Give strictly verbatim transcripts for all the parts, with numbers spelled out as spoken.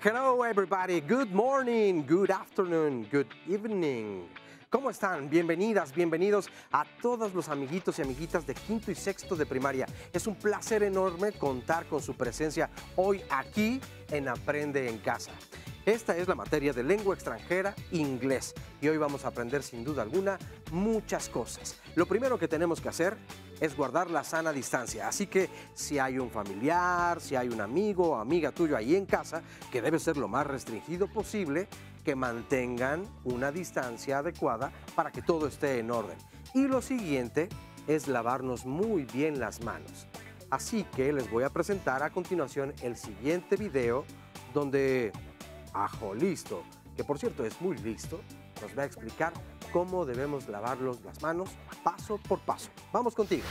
Hello everybody, good morning, good afternoon, good evening. ¿Cómo están? Bienvenidas, bienvenidos a todos los amiguitos y amiguitas de quinto y sexto de primaria. Es un placer enorme contar con su presencia hoy aquí en Aprende en Casa. Esta es la materia de lengua extranjera, inglés, y hoy vamos a aprender sin duda alguna muchas cosas. Lo primero que tenemos que hacer es guardar la sana distancia, así que si hay un familiar, si hay un amigo o amiga tuyo ahí en casa, que debe ser lo más restringido posible, que mantengan una distancia adecuada para que todo esté en orden. Y lo siguiente es lavarnos muy bien las manos. Así que les voy a presentar a continuación el siguiente video donde Ajo Listo, que por cierto es muy listo, nos va a explicar cómo debemos lavarnos las manos paso por paso. Vamos contigo.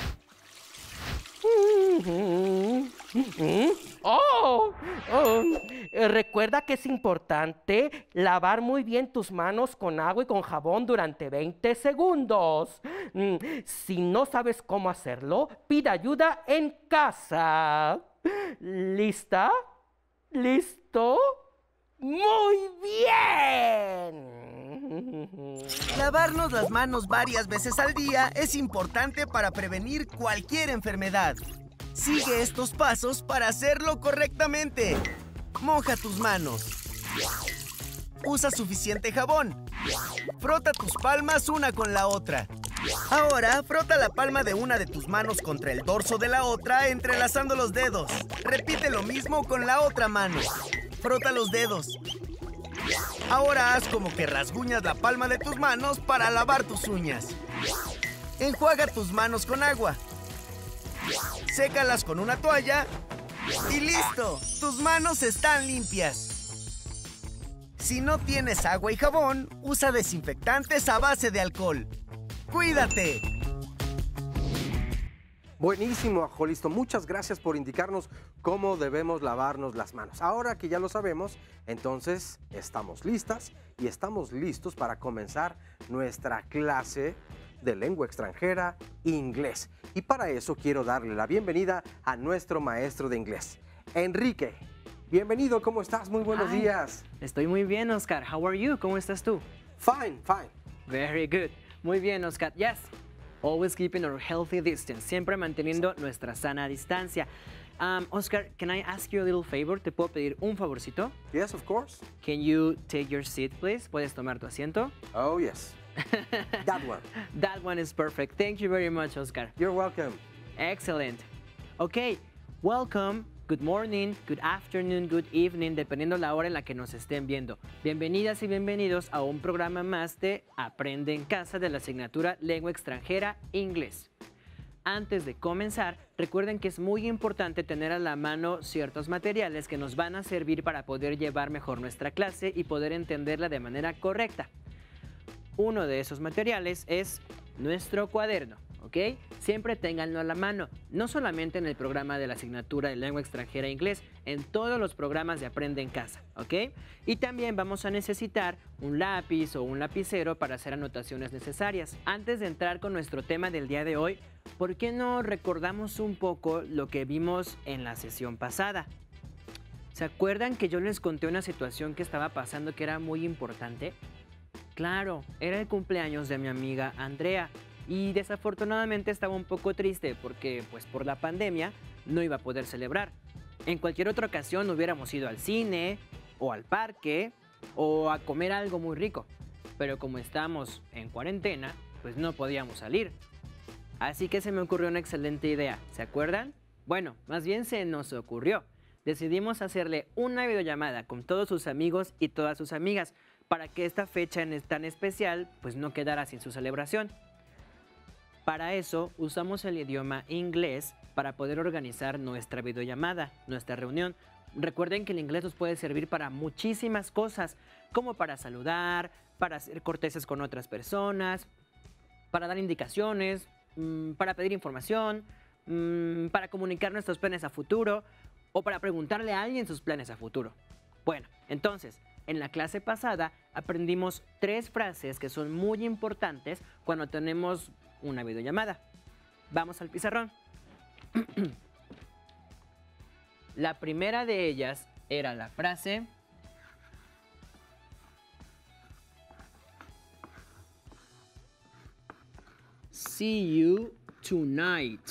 Oh, oh, recuerda que es importante lavar muy bien tus manos con agua y con jabón durante veinte segundos. Si no sabes cómo hacerlo, pide ayuda en casa. ¿Lista? ¿Listo? ¡Muy bien! Lavarnos las manos varias veces al día es importante para prevenir cualquier enfermedad. Sigue estos pasos para hacerlo correctamente. Moja tus manos. Usa suficiente jabón. Frota tus palmas una con la otra. Ahora, frota la palma de una de tus manos contra el dorso de la otra, entrelazando los dedos. Repite lo mismo con la otra mano. Frota los dedos. Ahora haz como que rasguñas la palma de tus manos para lavar tus uñas. Enjuaga tus manos con agua. Sécalas con una toalla. Y listo, tus manos están limpias. Si no tienes agua y jabón, usa desinfectantes a base de alcohol. ¡Cuídate! Buenísimo, Ajo Listo. Muchas gracias por indicarnos cómo debemos lavarnos las manos. Ahora que ya lo sabemos, entonces estamos listas y estamos listos para comenzar nuestra clase de lengua extranjera, inglés. Y para eso quiero darle la bienvenida a nuestro maestro de inglés, Enrique. Bienvenido, ¿cómo estás? Muy buenos Hi. días. Estoy muy bien, Oscar. How are you? ¿Cómo estás tú? Fine, fine. Very good. Muy bien, Oscar. Yes. Always keeping our healthy distance. Siempre manteniendo nuestra sana distancia. Um, Oscar, can I ask you a little favor? ¿Te puedo pedir un favorcito? Yes, of course. Can you take your seat, please? ¿Puedes tomar tu asiento? Oh, yes. That one. That one is perfect. Thank you very much, Oscar. You're welcome. Excellent. Okay, welcome. Good morning, good afternoon, good evening, dependiendo la hora en la que nos estén viendo. Bienvenidas y bienvenidos a un programa más de Aprende en Casa de la asignatura Lengua Extranjera Inglés. Antes de comenzar, recuerden que es muy importante tener a la mano ciertos materiales que nos van a servir para poder llevar mejor nuestra clase y poder entenderla de manera correcta. Uno de esos materiales es nuestro cuaderno. ¿Ok? Siempre ténganlo a la mano, no solamente en el programa de la asignatura de lengua extranjera inglés, en todos los programas de Aprende en Casa, ¿ok? Y también vamos a necesitar un lápiz o un lapicero para hacer anotaciones necesarias. Antes de entrar con nuestro tema del día de hoy, ¿por qué no recordamos un poco lo que vimos en la sesión pasada? ¿Se acuerdan que yo les conté una situación que estaba pasando que era muy importante? Claro, era el cumpleaños de mi amiga Andrea. Y desafortunadamente estaba un poco triste porque, pues por la pandemia, no iba a poder celebrar. En cualquier otra ocasión hubiéramos ido al cine, o al parque, o a comer algo muy rico. Pero como estamos en cuarentena, pues no podíamos salir. Así que se me ocurrió una excelente idea, ¿se acuerdan? Bueno, más bien se nos ocurrió. Decidimos hacerle una videollamada con todos sus amigos y todas sus amigas, para que esta fecha tan especial, pues no quedara sin su celebración. Para eso usamos el idioma inglés para poder organizar nuestra videollamada, nuestra reunión. Recuerden que el inglés nos puede servir para muchísimas cosas, como para saludar, para ser corteses con otras personas, para dar indicaciones, para pedir información, para comunicar nuestros planes a futuro o para preguntarle a alguien sus planes a futuro. Bueno, entonces, en la clase pasada aprendimos tres frases que son muy importantes cuando tenemos una videollamada. Vamos al pizarrón. La primera de ellas era la frase See you tonight.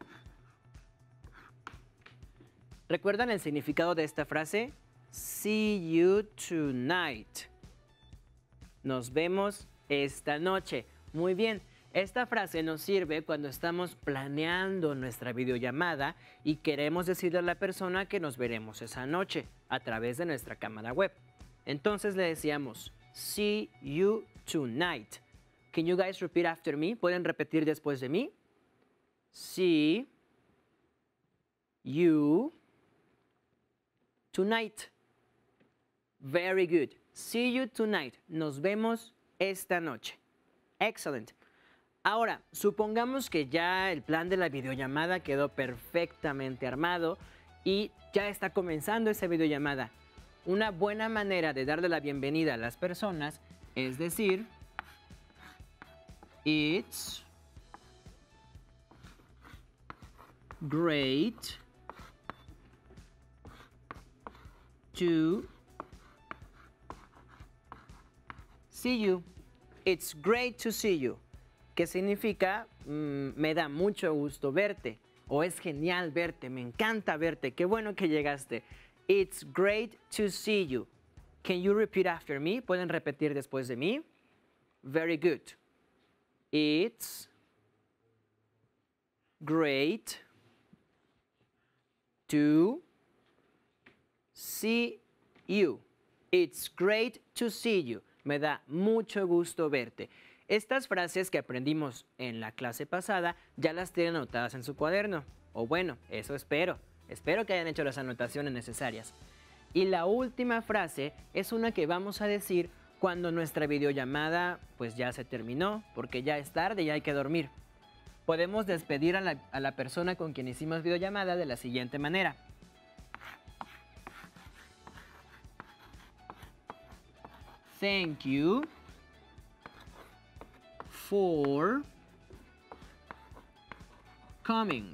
¿Recuerdan el significado de esta frase? See you tonight. Nos vemos esta noche. Muy bien. Esta frase nos sirve cuando estamos planeando nuestra videollamada y queremos decirle a la persona que nos veremos esa noche a través de nuestra cámara web. Entonces le decíamos, see you tonight. Can you guys repeat after me? ¿Pueden repetir después de mí? See you tonight. Very good. See you tonight. Nos vemos esta noche. Excellent. Ahora, supongamos que ya el plan de la videollamada quedó perfectamente armado y ya está comenzando esa videollamada. Una buena manera de darle la bienvenida a las personas es decir, it's great to see you. It's great to see you. ¿Qué significa? Mm, me da mucho gusto verte. O es genial verte. Me encanta verte. Qué bueno que llegaste. It's great to see you. Can you repeat after me? ¿Pueden repetir después de mí? Very good. It's great to see you. It's great to see you. Me da mucho gusto verte. Estas frases que aprendimos en la clase pasada ya las tienen anotadas en su cuaderno. O bueno, eso espero. Espero que hayan hecho las anotaciones necesarias. Y la última frase es una que vamos a decir cuando nuestra videollamada pues ya se terminó, porque ya es tarde y hay que dormir. Podemos despedir a la, a la persona con quien hicimos videollamada de la siguiente manera. Thank you for coming.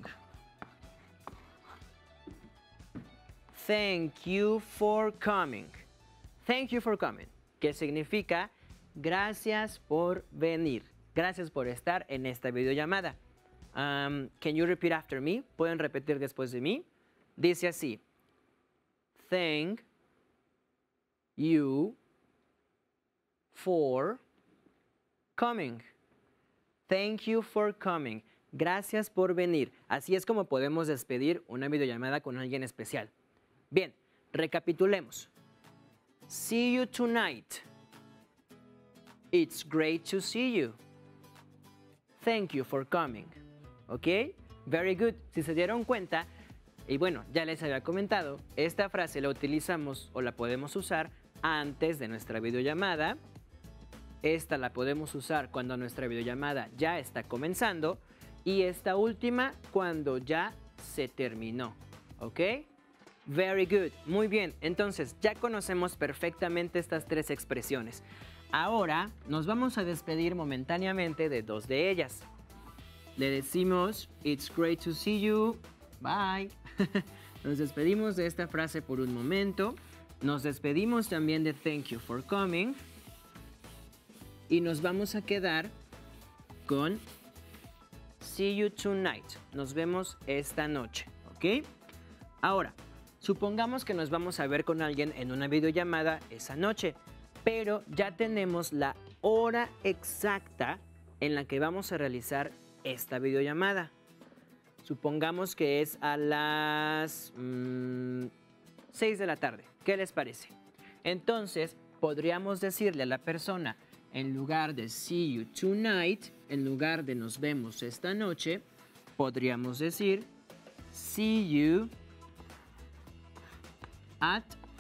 Thank you for coming. Thank you for coming. Que significa gracias por venir. Gracias por estar en esta videollamada. Um, can you repeat after me? ¿Pueden repetir después de mí? Dice así. Thank you for coming. Thank you for coming. Gracias por venir. Así es como podemos despedir una videollamada con alguien especial. Bien, recapitulemos. See you tonight. It's great to see you. Thank you for coming. ¿Ok? Very good. Si se dieron cuenta, y bueno, ya les había comentado, esta frase la utilizamos o la podemos usar antes de nuestra videollamada. Esta la podemos usar cuando nuestra videollamada ya está comenzando. Y esta última cuando ya se terminó. ¿Ok? Very good. Muy bien. Entonces, ya conocemos perfectamente estas tres expresiones. Ahora nos vamos a despedir momentáneamente de dos de ellas. Le decimos, it's great to see you. Bye. Nos despedimos de esta frase por un momento. Nos despedimos también de thank you for coming. Y nos vamos a quedar con see you tonight. Nos vemos esta noche. ¿Ok? Ahora, supongamos que nos vamos a ver con alguien en una videollamada esa noche. Pero ya tenemos la hora exacta en la que vamos a realizar esta videollamada. Supongamos que es a las mmm, seis de la tarde. ¿Qué les parece? Entonces, podríamos decirle a la persona, en lugar de see you tonight, en lugar de nos vemos esta noche, podríamos decir see you at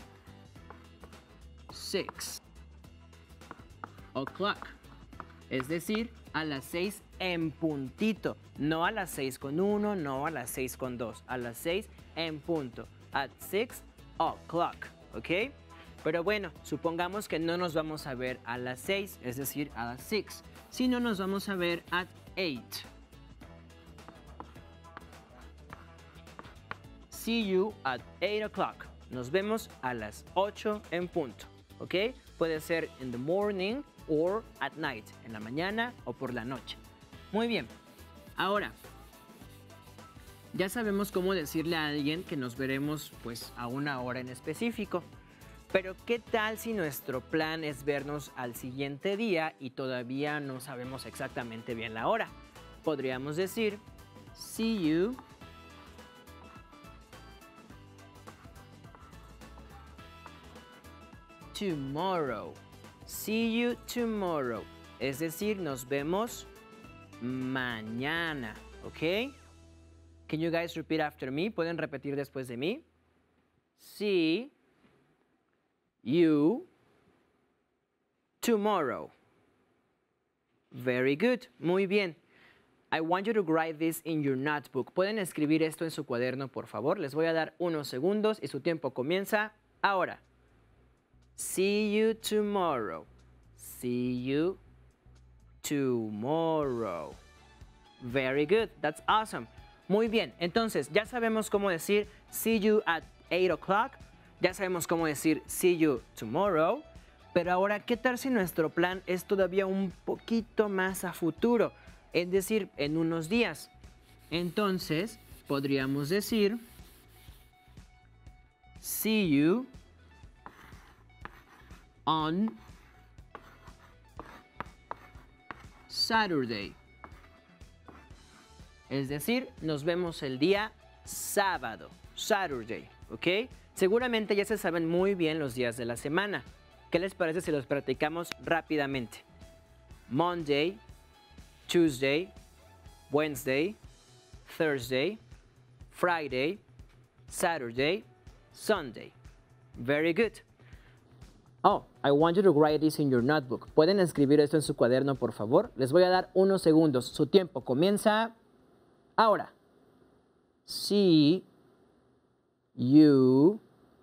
six o'clock. Es decir, a las seis en puntito. No a las seis con uno, no a las seis con dos. A las seis en punto. At six o'clock. ¿Ok? Pero bueno, supongamos que no nos vamos a ver a las seis, es decir, a las seis, sino nos vamos a ver at eight. See you at eight o'clock. Nos vemos a las ocho en punto, ¿ok? Puede ser in the morning or at night, en la mañana o por la noche. Muy bien, Ahora, ya sabemos cómo decirle a alguien que nos veremos pues a una hora en específico. Pero ¿qué tal si nuestro plan es vernos al siguiente día y todavía no sabemos exactamente bien la hora? Podríamos decir, see you tomorrow. See you tomorrow. Es decir, nos vemos mañana, ¿ok? Can you guys repeat after me? ¿Pueden repetir después de mí? See you tomorrow. Very good. Muy bien. I want you to write this in your notebook. ¿Pueden escribir esto en su cuaderno, por favor? Les voy a dar unos segundos y su tiempo comienza ahora. See you tomorrow. See you tomorrow. Very good. That's awesome. Muy bien. Entonces, ya sabemos cómo decir see you at eight o'clock. Ya sabemos cómo decir see you tomorrow. Pero ahora, ¿qué tal si nuestro plan es todavía un poquito más a futuro? Es decir, en unos días. Entonces, podríamos decir see you on Saturday. Es decir, nos vemos el día sábado, Saturday, ¿ok? Seguramente ya se saben muy bien los días de la semana. ¿Qué les parece si los practicamos rápidamente? Monday, Tuesday, Wednesday, Thursday, Friday, Saturday, Sunday. Very good. Oh, I want you to write this in your notebook. ¿Pueden escribir esto en su cuaderno, por favor? Les voy a dar unos segundos. Su tiempo comienza ahora. See you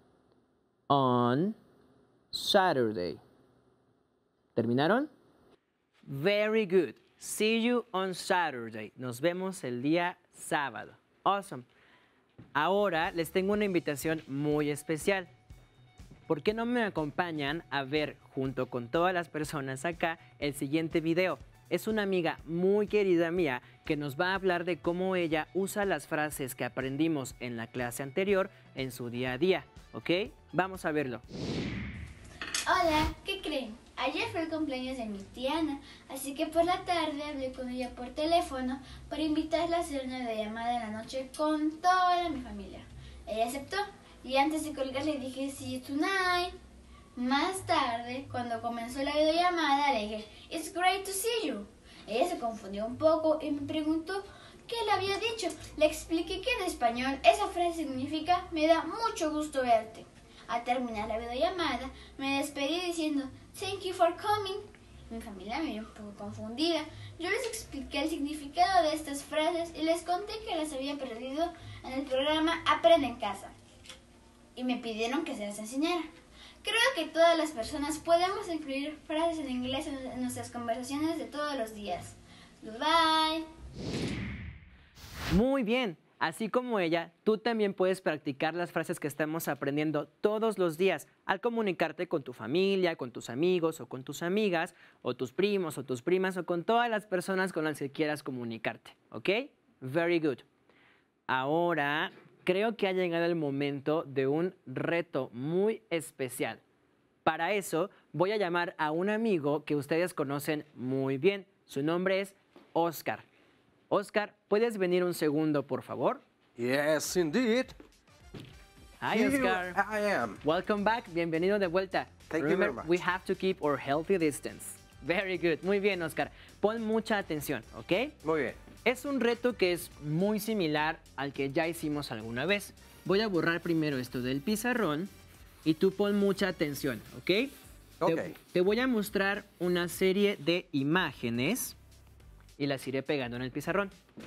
on Saturday. ¿Terminaron? Very good. See you on Saturday. Nos vemos el día sábado. Awesome. Ahora les tengo una invitación muy especial. ¿Por qué no me acompañan a ver junto con todas las personas acá el siguiente video? Es una amiga muy querida mía que nos va a hablar de cómo ella usa las frases que aprendimos en la clase anterior en su día a día, ¿ok? Vamos a verlo. Hola, ¿qué creen? Ayer fue el cumpleaños de mi tía Ana, así que por la tarde hablé con ella por teléfono para invitarla a hacer una videollamada en la noche con toda mi familia. Ella aceptó. Y antes de colgar le dije, see you tonight. Más tarde, cuando comenzó la videollamada, le dije, it's great to see you. Ella se confundió un poco y me preguntó qué le había dicho. Le expliqué que en español esa frase significa, me da mucho gusto verte. Al terminar la videollamada, me despedí diciendo, thank you for coming. Mi familia me vio un poco confundida. Yo les expliqué el significado de estas frases y les conté que las había perdido en el programa Aprende en Casa. Y me pidieron que se las enseñara. Creo que todas las personas podemos incluir frases en inglés en nuestras conversaciones de todos los días. Goodbye. Muy bien. Así como ella, tú también puedes practicar las frases que estamos aprendiendo todos los días al comunicarte con tu familia, con tus amigos o con tus amigas, o tus primos o tus primas o con todas las personas con las que quieras comunicarte. ¿Ok? Very good. Ahora creo que ha llegado el momento de un reto muy especial. Para eso voy a llamar a un amigo que ustedes conocen muy bien. Su nombre es Oscar. Oscar, ¿puedes venir un segundo, por favor? Yes, indeed. Hi, Here Oscar. I am. Welcome back. Bienvenido de vuelta. Thank you Remember, very much. we have to keep our healthy distance. Very good. Muy bien, Oscar. Pon mucha atención, ¿ok? Muy bien. Es un reto que es muy similar al que ya hicimos alguna vez. Voy a borrar primero esto del pizarrón y tú pon mucha atención, ¿ok? Ok. Te, te voy a mostrar una serie de imágenes y las iré pegando en el pizarrón.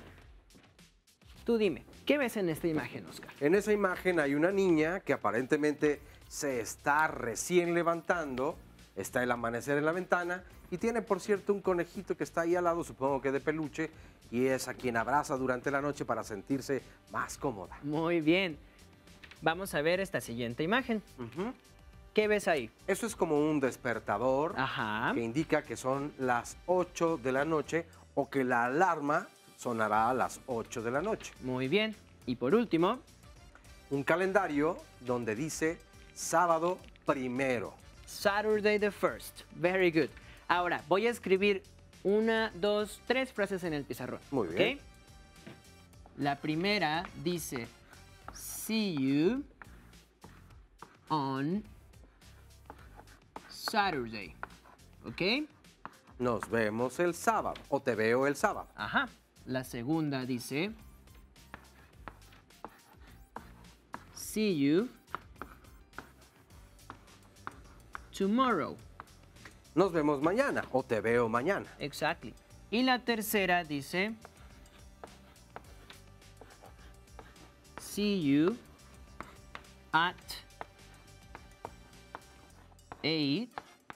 Tú dime, ¿qué ves en esta imagen, Oscar? En esa imagen hay una niña que aparentemente se está recién levantando, está el amanecer en la ventana y tiene, por cierto, un conejito que está ahí al lado, supongo que de peluche, y es a quien abraza durante la noche para sentirse más cómoda. Muy bien. Vamos a ver esta siguiente imagen. Ujú. ¿Qué ves ahí? Eso es como un despertador Ajá. que indica que son las ocho de la noche o que la alarma sonará a las ocho de la noche. Muy bien. Y por último, Un calendario donde dice sábado primero. Saturday the first. Very good. Ahora, voy a escribir una, dos, tres frases en el pizarrón. Muy bien. ¿Ok? La primera dice, see you on Saturday. ¿Ok? Nos vemos el sábado o te veo el sábado. Ajá. La segunda dice, see you tomorrow. Nos vemos mañana o te veo mañana. Exactly. Y la tercera dice, see you at eight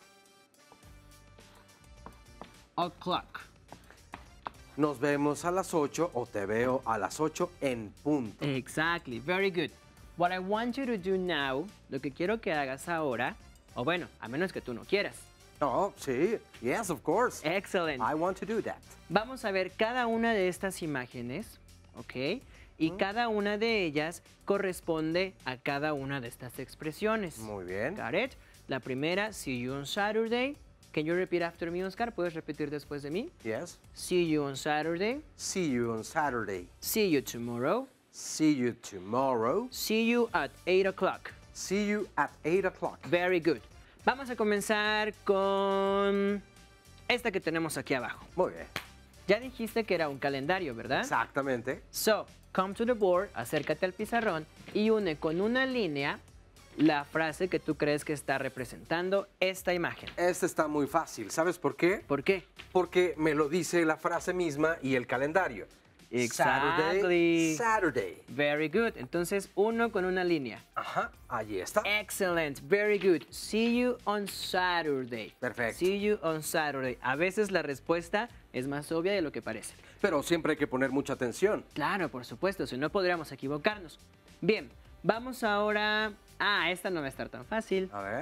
o'clock. Nos vemos a las ocho o te veo a las ocho en punto. Exactly. Very good. What I want you to do now, lo que quiero que hagas ahora, o bueno, a menos que tú no quieras. Oh, sí. Yes, of course. Excellent. I want to do that. Vamos a ver cada una de estas imágenes, ¿ok? Y cada una de ellas corresponde a cada una de estas expresiones. Muy bien. Got it? La primera, see you on Saturday. Can you repeat after me, Oscar? ¿Puedes repetir después de mí? Yes. See you on Saturday. See you on Saturday. See you tomorrow. See you tomorrow. See you at eight o'clock. See you at eight o'clock. Very good. Vamos a comenzar con esta que tenemos aquí abajo. Muy bien. Ya dijiste que era un calendario, ¿verdad? Exactamente. So, come to the board, acércate al pizarrón y une con una línea la frase que tú crees que está representando esta imagen. Este está muy fácil. ¿Sabes por qué? ¿Por qué? Porque me lo dice la frase misma y el calendario. Exactly. Saturday. Saturday. Very good. Entonces, uno con una línea. Ajá, allí está. Excellent. Very good. See you on Saturday. Perfecto. See you on Saturday. A veces la respuesta es más obvia de lo que parece. Pero siempre hay que poner mucha atención. Claro, por supuesto, si no podríamos equivocarnos. Bien, vamos ahora... Ah, esta no va a estar tan fácil. A ver.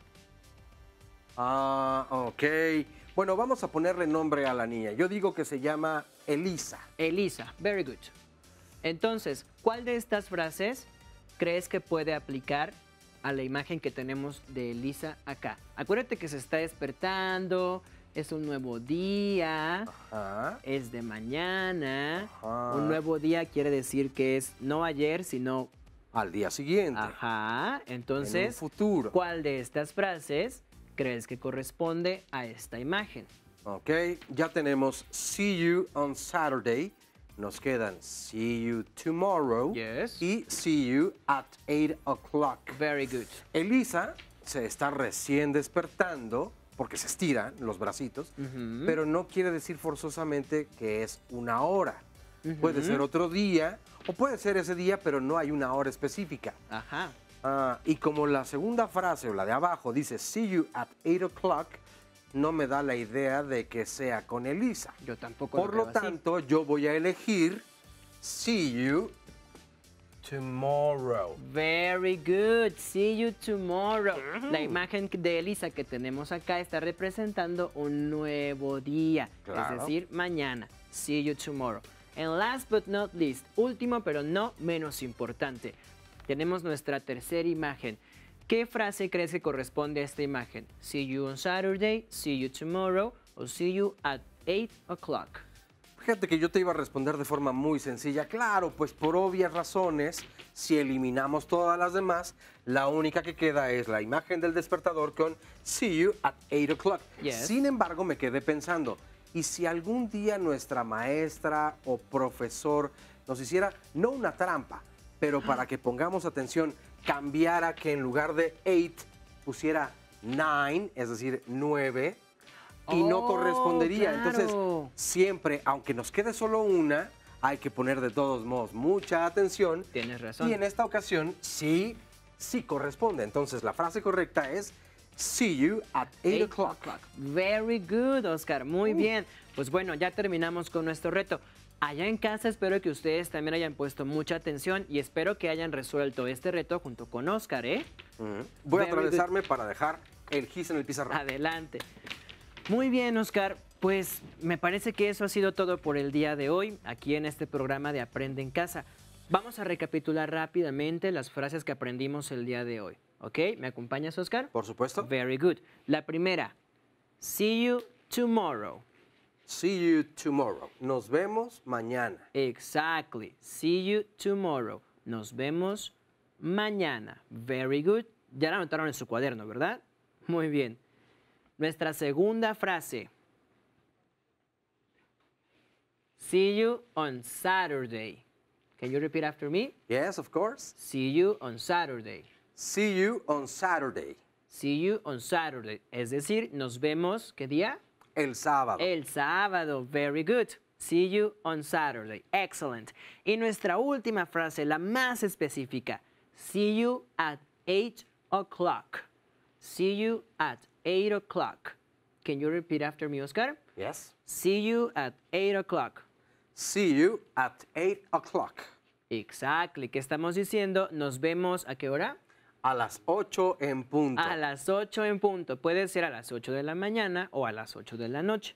Ah, ok. Bueno, vamos a ponerle nombre a la niña. Yo digo que se llama Elisa. Elisa, very good. Entonces, ¿cuál de estas frases crees que puede aplicar a la imagen que tenemos de Elisa acá? Acuérdate que se está despertando, es un nuevo día, Ajá. es de mañana. Ajá. Un nuevo día quiere decir que es no ayer, sino... Al día siguiente. Ajá, En un entonces, futuro. ¿cuál de estas frases crees que corresponde a esta imagen? Ok, ya tenemos see you on Saturday. Nos quedan see you tomorrow. Yes. Y see you at eight o'clock. Very good. Elisa se está recién despertando porque se estiran los bracitos, Ujú. pero no quiere decir forzosamente que es una hora. Puede Ujú. ser otro día o puede ser ese día, pero no hay una hora específica. Ajá. Ah, y como la segunda frase o la de abajo dice see you at eight o'clock, no me da la idea de que sea con Elisa. Yo tampoco Por lo lo creo así. tanto, yo voy a elegir see you tomorrow. Very good. See you tomorrow. La imagen de Elisa que tenemos acá está representando un nuevo día, Claro. es decir, mañana. See you tomorrow. And last but not least, último pero no menos importante, tenemos nuestra tercera imagen. ¿Qué frase crees que corresponde a esta imagen? See you on Saturday, see you tomorrow o see you at eight o'clock. Fíjate que yo te iba a responder de forma muy sencilla. Claro, pues por obvias razones, si eliminamos todas las demás, la única que queda es la imagen del despertador con see you at eight o'clock. Yes. Sin embargo, me quedé pensando, ¿y si algún día nuestra maestra o profesor nos hiciera, no una trampa, pero para que pongamos atención, cambiara que en lugar de eight pusiera nine, es decir, nueve, y no Oh, correspondería? claro. Entonces, siempre, aunque nos quede solo una, hay que poner de todos modos mucha atención. Tienes razón. Y en esta ocasión, sí, sí corresponde. Entonces, la frase correcta es see you at eight o'clock. Very good, Oscar. Muy bien. Pues bueno, ya terminamos con nuestro reto. Allá en casa espero que ustedes también hayan puesto mucha atención y espero que hayan resuelto este reto junto con Oscar, ¿eh? Ujú. Voy a Very good. atravesarme para dejar el gis en el pizarrón. Adelante. Muy bien, Oscar. Pues me parece que eso ha sido todo por el día de hoy, aquí en este programa de Aprende en Casa. Vamos a recapitular rápidamente las frases que aprendimos el día de hoy. ¿Ok? ¿Me acompañas, Oscar? Por supuesto. Very good. La primera, see you tomorrow. See you tomorrow. Nos vemos mañana. Exactly. See you tomorrow. Nos vemos mañana. Very good. Ya la anotaron en su cuaderno, ¿verdad? Muy bien. Nuestra segunda frase. See you on Saturday. Can you repeat after me? Yes, of course. See you on Saturday. See you on Saturday. See you on Saturday. Es decir, nos vemos, ¿qué día? El sábado. El sábado. Very good. See you on Saturday. Excellent. Y nuestra última frase, la más específica. See you at eight o'clock. See you at eight o'clock. Can you repeat after me, Oscar? Yes. See you at eight o'clock. See you at eight o'clock. Exactly. ¿Qué estamos diciendo? Nos vemos ¿a qué hora? A las ocho en punto. A las ocho en punto. Puede ser a las ocho de la mañana o a las ocho de la noche.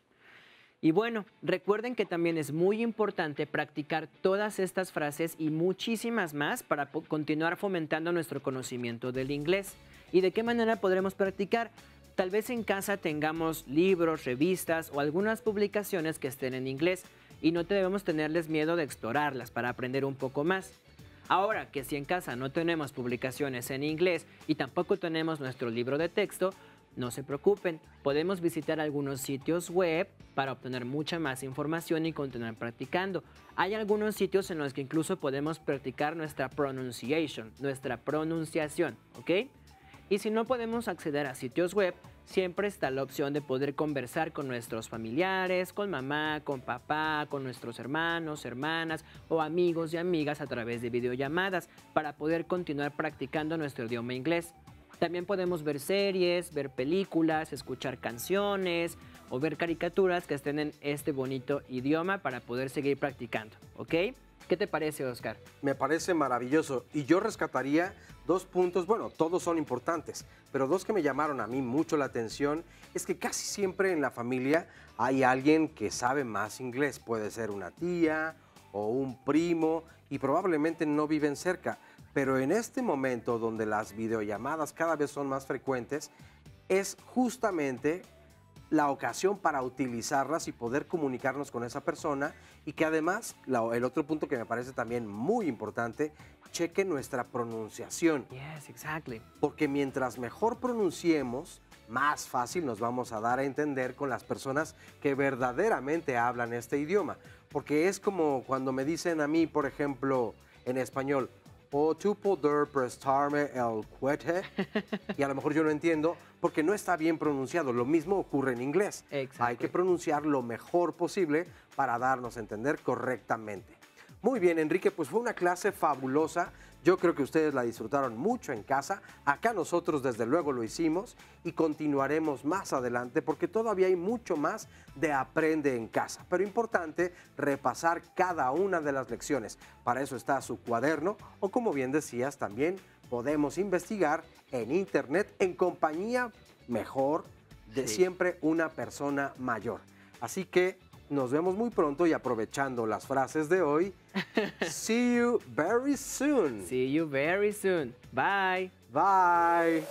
Y bueno, recuerden que también es muy importante practicar todas estas frases y muchísimas más para continuar fomentando nuestro conocimiento del inglés. ¿Y de qué manera podremos practicar? Tal vez en casa tengamos libros, revistas o algunas publicaciones que estén en inglés y no debemos tenerles miedo de explorarlas para aprender un poco más. Ahora que si en casa no tenemos publicaciones en inglés y tampoco tenemos nuestro libro de texto, no se preocupen, podemos visitar algunos sitios web para obtener mucha más información y continuar practicando. Hay algunos sitios en los que incluso podemos practicar nuestra pronunciation, nuestra pronunciación, ¿ok? Y si no podemos acceder a sitios web, siempre está la opción de poder conversar con nuestros familiares, con mamá, con papá, con nuestros hermanos, hermanas o amigos y amigas a través de videollamadas para poder continuar practicando nuestro idioma inglés. También podemos ver series, ver películas, escuchar canciones o ver caricaturas que estén en este bonito idioma para poder seguir practicando, ¿ok? ¿Qué te parece, Oscar? Me parece maravilloso y yo rescataría dos puntos, bueno, todos son importantes, pero dos que me llamaron a mí mucho la atención es que casi siempre en la familia hay alguien que sabe más inglés, puede ser una tía o un primo y probablemente no viven cerca, pero en este momento donde las videollamadas cada vez son más frecuentes, es justamente la ocasión para utilizarlas y poder comunicarnos con esa persona y que además, la, el otro punto que me parece también muy importante, cheque nuestra pronunciación. Yes, exactly. Porque mientras mejor pronunciemos, más fácil nos vamos a dar a entender con las personas que verdaderamente hablan este idioma. Porque es como cuando me dicen a mí, por ejemplo, en español, o tú poder prestarme el cohete, y a lo mejor yo no entiendo porque no está bien pronunciado. Lo mismo ocurre en inglés. Exacto. Hay que pronunciar lo mejor posible para darnos a entender correctamente. Muy bien, Enrique, pues fue una clase fabulosa. Yo creo que ustedes la disfrutaron mucho en casa. Acá nosotros desde luego lo hicimos y continuaremos más adelante porque todavía hay mucho más de Aprende en Casa. Pero importante repasar cada una de las lecciones. Para eso está su cuaderno o, como bien decías, también podemos investigar en internet en compañía mejor de Sí. siempre una persona mayor. Así que nos vemos muy pronto y aprovechando las frases de hoy, see you very soon. See you very soon. Bye. Bye.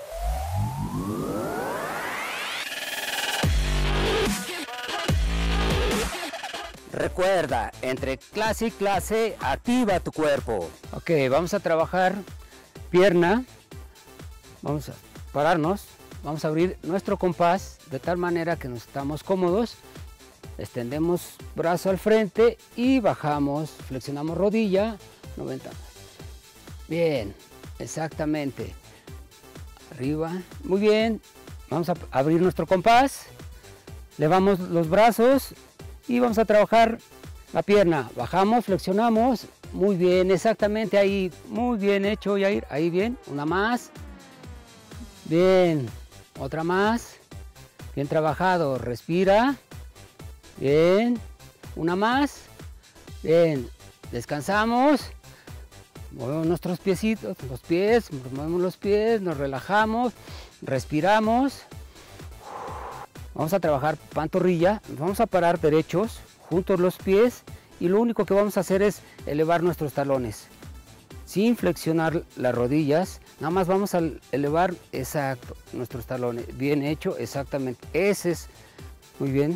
Recuerda, entre clase y clase, activa tu cuerpo. Ok, vamos a trabajar pierna. Vamos a pararnos. Vamos a abrir nuestro compás de tal manera que nos estamos cómodos. Extendemos brazo al frente y bajamos, flexionamos rodilla, noventa. Bien, exactamente. Arriba, muy bien. Vamos a abrir nuestro compás, levamos los brazos y vamos a trabajar la pierna. Bajamos, flexionamos, muy bien, exactamente ahí, muy bien hecho, Yair. Ahí bien, una más. Bien, otra más. Bien trabajado, respira. Bien, una más. Bien, descansamos. Movemos nuestros piecitos, los pies, movemos los pies, nos relajamos, respiramos. Vamos a trabajar pantorrilla, vamos a parar derechos, juntos los pies y lo único que vamos a hacer es elevar nuestros talones. Sin flexionar las rodillas, nada más vamos a elevar, exacto, nuestros talones. Bien hecho, exactamente. Ese es, muy bien.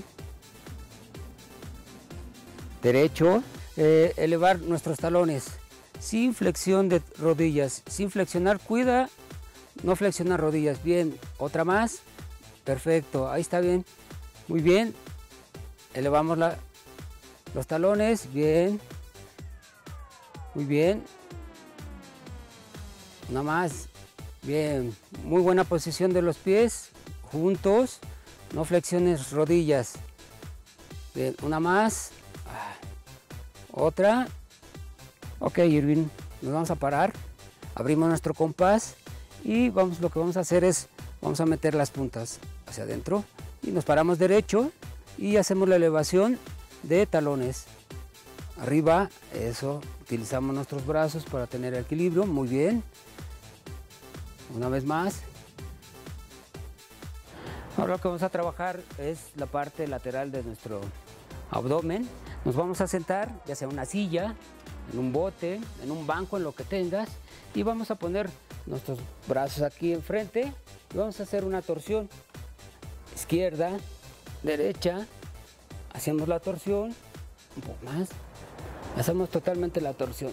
Derecho, eh, elevar nuestros talones. Sin flexión de rodillas, sin flexionar, cuida, no flexionar rodillas. Bien, otra más. Perfecto, ahí está bien. Muy bien. Elevamos la, los talones, bien. Muy bien. Nada más, bien, muy buena posición de los pies, juntos, no flexiones rodillas. Bien, una más, otra. Ok, Irving, nos vamos a parar, abrimos nuestro compás y vamos, lo que vamos a hacer es, vamos a meter las puntas hacia adentro y nos paramos derecho y hacemos la elevación de talones. Arriba, eso, utilizamos nuestros brazos para tener equilibrio, muy bien. Una vez más. Ahora lo que vamos a trabajar es la parte lateral de nuestro abdomen. Nos vamos a sentar, ya sea en una silla, en un bote, en un banco, en lo que tengas, y vamos a poner nuestros brazos aquí enfrente y vamos a hacer una torsión. Izquierda, derecha, hacemos la torsión, un poco más, hacemos totalmente la torsión.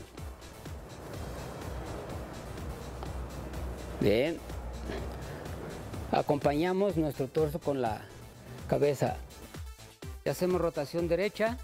Bien, acompañamos nuestro torso con la cabeza. Y hacemos rotación derecha,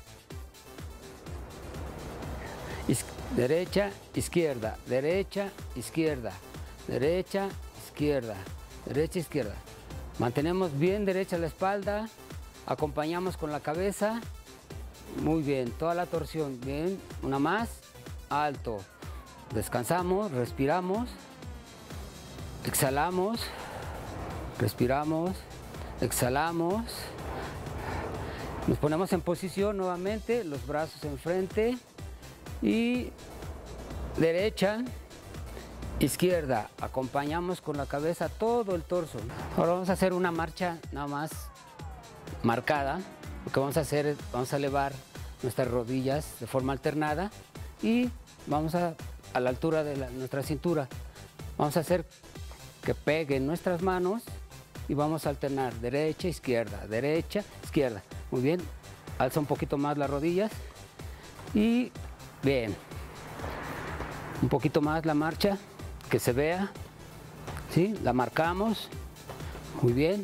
iz derecha, izquierda, derecha, izquierda, derecha, izquierda, derecha, izquierda. Mantenemos bien derecha la espalda, acompañamos con la cabeza. Muy bien, toda la torsión, bien, una más, alto. Descansamos, respiramos. Exhalamos, respiramos, exhalamos, nos ponemos en posición nuevamente, los brazos enfrente y derecha, izquierda, acompañamos con la cabeza todo el torso. Ahora vamos a hacer una marcha nada más marcada, lo que vamos a hacer es, vamos a elevar nuestras rodillas de forma alternada y vamos a, a la altura de la, nuestra cintura, vamos a hacer que peguen nuestras manos y vamos a alternar derecha, izquierda, derecha, izquierda. Muy bien, alza un poquito más las rodillas y bien, un poquito más la marcha, que se vea, ¿sí? La marcamos, muy bien,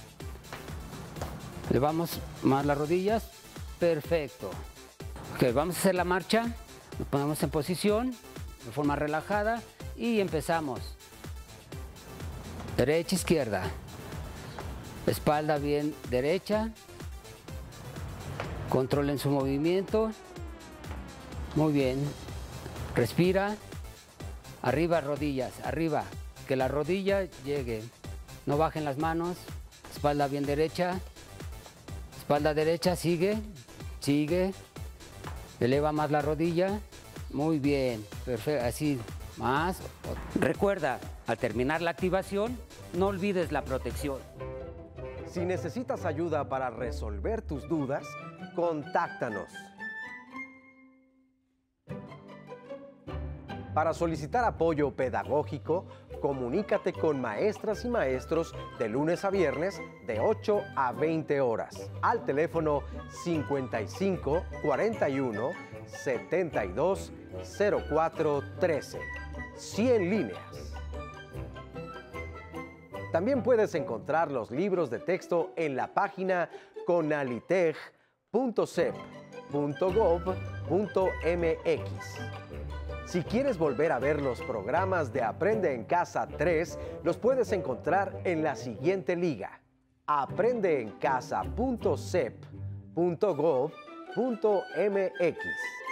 elevamos más las rodillas, perfecto. Ok, vamos a hacer la marcha, nos ponemos en posición de forma relajada y empezamos. Derecha, izquierda, espalda bien derecha, controlen su movimiento, muy bien, respira, arriba rodillas, arriba, que la rodilla llegue, no bajen las manos, espalda bien derecha, espalda derecha, sigue, sigue, eleva más la rodilla, muy bien, perfecto, así, más, recuerda, al terminar la activación, no olvides la protección. Si necesitas ayuda para resolver tus dudas, contáctanos. Para solicitar apoyo pedagógico, comunícate con maestras y maestros de lunes a viernes de ocho a veinte horas al teléfono cincuenta y cinco, cuarenta y uno, setenta y dos, cero cuatro, trece. cien líneas. También puedes encontrar los libros de texto en la página conaliteg punto sep punto gov punto mx. Si quieres volver a ver los programas de Aprende en Casa tres, los puedes encontrar en la siguiente liga: aprende en casa punto sep punto gov punto mx.